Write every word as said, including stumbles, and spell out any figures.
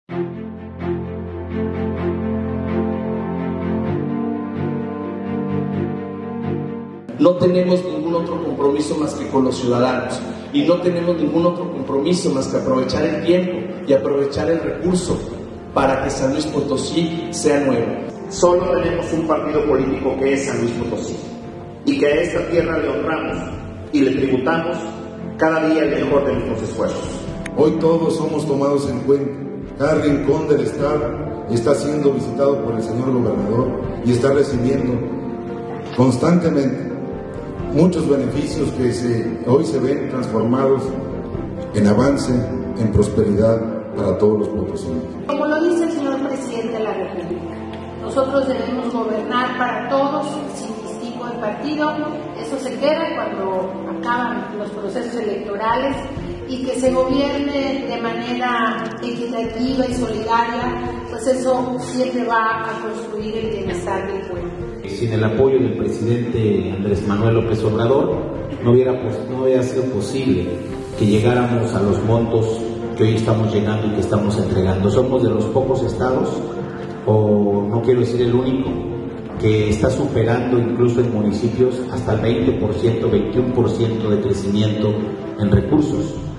No tenemos ningún otro compromiso más que con los ciudadanos y no tenemos ningún otro compromiso más que aprovechar el tiempo y aprovechar el recurso para que San Luis Potosí sea nuevo. Solo tenemos un partido político que es San Luis Potosí y que a esta tierra le honramos y le tributamos cada día el mejor de nuestros esfuerzos. Hoy todos somos tomados en cuenta. Cada rincón del estado está siendo visitado por el señor gobernador y está recibiendo constantemente muchos beneficios que se, hoy se ven transformados en avance, en prosperidad para todos los potosinos. Como lo dice el señor presidente de la República, nosotros debemos gobernar para todos sin distingo de partido. Eso se queda cuando acaban los procesos electorales y que se gobierne de manera equitativa y solidaria, pues eso siempre va a construir el bienestar del pueblo. Sin el apoyo del presidente Andrés Manuel López Obrador, no hubiera, no hubiera sido posible que llegáramos a los montos que hoy estamos llegando y que estamos entregando. Somos de los pocos estados, o no quiero decir el único, que está superando incluso en municipios hasta el veinte por ciento, veintiuno por ciento de crecimiento en recursos.